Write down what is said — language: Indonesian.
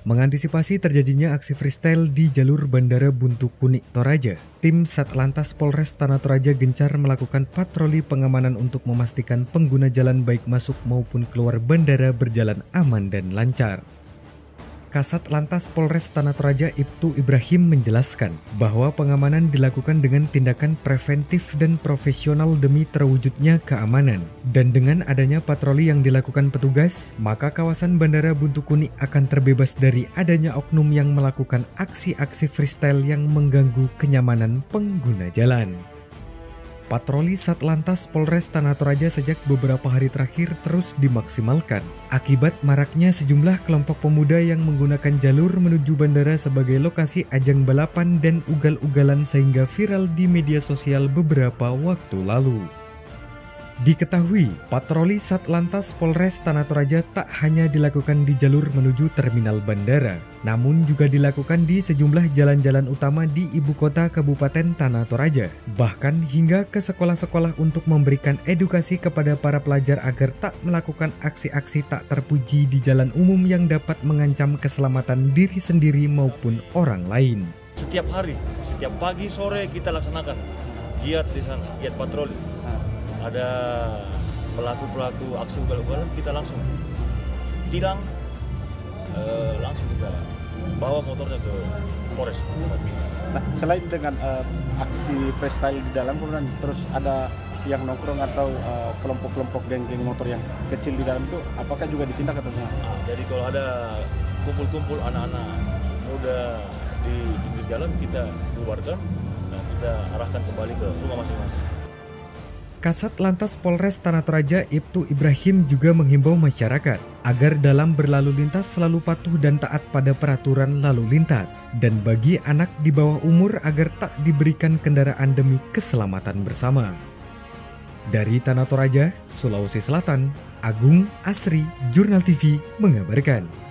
Mengantisipasi terjadinya aksi freestyle di jalur Bandara Buntu Kunik Toraja, tim Satlantas Polres Tanah Toraja gencar melakukan patroli pengamanan untuk memastikan pengguna jalan baik masuk maupun keluar bandara berjalan aman dan lancar. Kasat Lantas Polres Tanah Toraja Ibtu Ibrahim menjelaskan bahwa pengamanan dilakukan dengan tindakan preventif dan profesional demi terwujudnya keamanan. Dan dengan adanya patroli yang dilakukan petugas, maka kawasan Bandara Buntu Kunik akan terbebas dari adanya oknum yang melakukan aksi-aksi freestyle yang mengganggu kenyamanan pengguna jalan. Patroli Satlantas Polres Tanah Toraja sejak beberapa hari terakhir terus dimaksimalkan akibat maraknya sejumlah kelompok pemuda yang menggunakan jalur menuju bandara sebagai lokasi ajang balapan dan ugal-ugalan sehingga viral di media sosial beberapa waktu lalu. Diketahui, patroli Satlantas Polres Tanah Toraja tak hanya dilakukan di jalur menuju terminal bandara, namun juga dilakukan di sejumlah jalan-jalan utama di ibu kota Kabupaten Tanah Toraja, bahkan hingga ke sekolah-sekolah untuk memberikan edukasi kepada para pelajar agar tak melakukan aksi-aksi tak terpuji di jalan umum yang dapat mengancam keselamatan diri sendiri maupun orang lain. Setiap hari, setiap pagi sore kita laksanakan giat di sana, giat patroli. Ada pelaku-pelaku aksi ugal-ugalan, kita langsung tilang, langsung kita bawa motornya ke Polres. Nah, selain dengan aksi freestyle di dalam, kemudian terus ada yang nongkrong atau kelompok-kelompok geng-geng motor yang kecil di dalam itu, apakah juga ditindak atau tidak? Jadi kalau ada kumpul-kumpul anak-anak muda di pinggir jalan, kita bubarkan dan kita arahkan kembali ke rumah masing-masing. Kasat Lantas Polres Tanah Toraja Ibtu Ibrahim juga menghimbau masyarakat agar dalam berlalu lintas selalu patuh dan taat pada peraturan lalu lintas, dan bagi anak di bawah umur agar tak diberikan kendaraan demi keselamatan bersama. Dari Tanah Toraja, Sulawesi Selatan, Agung Asri, Jurnal TV mengabarkan.